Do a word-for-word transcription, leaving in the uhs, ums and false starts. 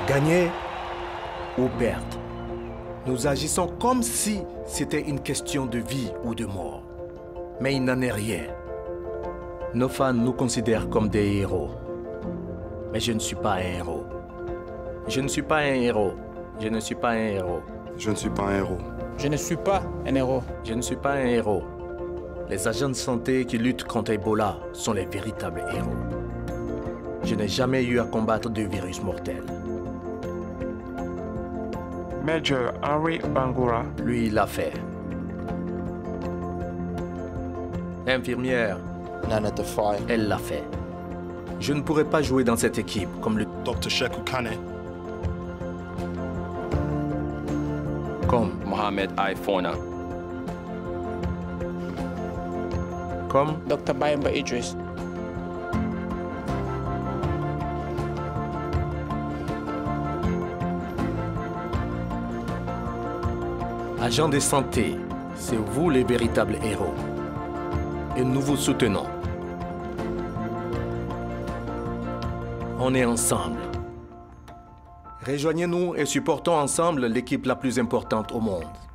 Gagner ou perdre. Nous agissons comme si c'était une question de vie ou de mort. Mais il n'en est rien. Nos fans nous considèrent comme des héros. Mais je ne suis pas un héros. Je ne suis pas un héros. Je ne suis pas un héros. Je ne suis pas un héros. Je ne suis pas un héros. Je ne suis pas un héros. Les agents de santé qui luttent contre Ebola sont les véritables héros. Je n'ai jamais eu à combattre de virus mortel. Major Henry Bangura. Lui, il l'a fait. Infirmière. Nana Defy. Elle l'a fait. Je ne pourrais pas jouer dans cette équipe comme le docteur Sheku Kane. Comme Mohamed Aifona. Comme docteur Bayamba Idris. Agents de santé, c'est vous les véritables héros. Et nous vous soutenons. On est ensemble. Rejoignez-nous et supportons ensemble l'équipe la plus importante au monde.